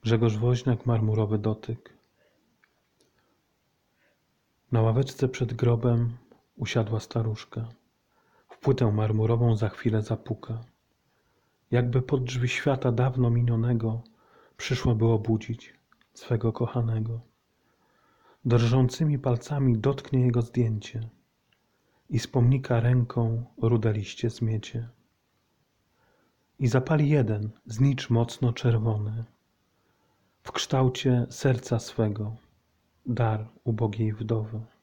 Grzegorz Woźniak, marmurowy dotyk. Na ławeczce przed grobem usiadła staruszka. W płytę marmurową za chwilę zapuka. Jakby pod drzwi świata dawno minionego przyszła by obudzić swego kochanego. Drżącymi palcami dotknie jego zdjęcie i z pomnika ręką rude liście zmiecie. I zapali jeden znicz mocno czerwony, w kształcie serca swego, dar ubogiej wdowy.